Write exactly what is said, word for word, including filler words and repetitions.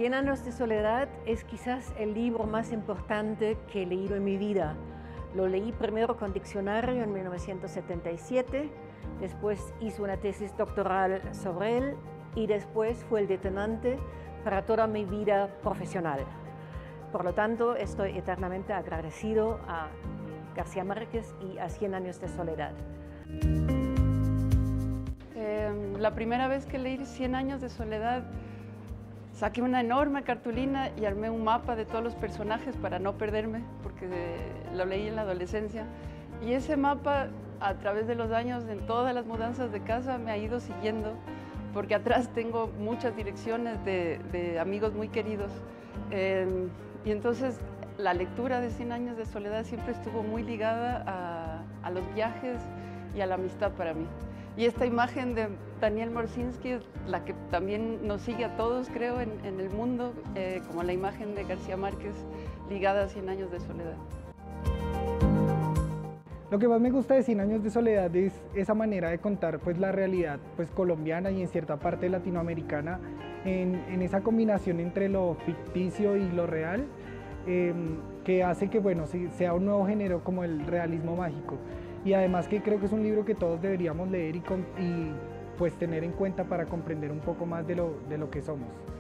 Cien años de soledad es quizás el libro más importante que he leído en mi vida. Lo leí primero con diccionario en mil novecientos setenta y siete, después hice una tesis doctoral sobre él y después fue el detonante para toda mi vida profesional. Por lo tanto, estoy eternamente agradecido a García Márquez y a Cien años de soledad. Eh, la primera vez que leí Cien años de soledad, saqué una enorme cartulina y armé un mapa de todos los personajes para no perderme, porque lo leí en la adolescencia. Y ese mapa, a través de los años, en todas las mudanzas de casa, me ha ido siguiendo, porque atrás tengo muchas direcciones de, de amigos muy queridos. Eh, y entonces la lectura de Cien años de soledad siempre estuvo muy ligada a, a los viajes y a la amistad para mí. Y esta imagen de Daniel Morszynski es la que también nos sigue a todos, creo, en, en el mundo, eh, como la imagen de García Márquez ligada a Cien años de soledad. Lo que más me gusta de Cien años de soledad es esa manera de contar pues, la realidad pues, colombiana y en cierta parte latinoamericana, en, en esa combinación entre lo ficticio y lo real, eh, que hace que bueno, sea un nuevo género como el realismo mágico. Y además que creo que es un libro que todos deberíamos leer y, y pues tener en cuenta para comprender un poco más de lo, de lo que somos.